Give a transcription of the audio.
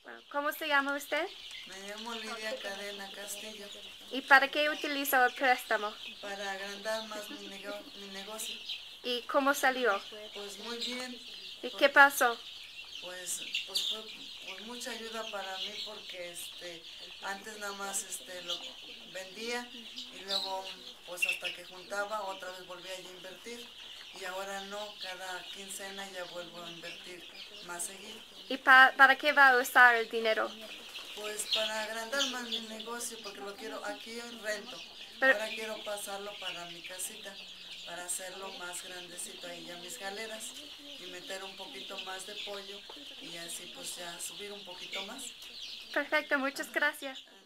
¿Cómo se llama usted? Me llamo Lidia Cadena Castillo, ¿Y para qué utilizó el préstamo? para agrandar más mi negocio. ¿Y cómo salió? Pues muy bien, ¿Y por- qué pasó? pues fue pues mucha ayuda para mí porque antes nada más lo vendía y luego pues hasta que juntaba otra vez volvía a invertir y ahora no, cada quincena ya vuelvo a invertir más seguido. ¿Y para qué va a usar el dinero? Pues para agrandar más mi negocio, porque lo quiero, aquí en rento, Pero, ahora quiero pasarlo para mi casita, para hacerlo más grandecito ahí ya mis galeras y meter un poquito más de pollo y así pues ya subir un poquito más. perfecto, muchas gracias.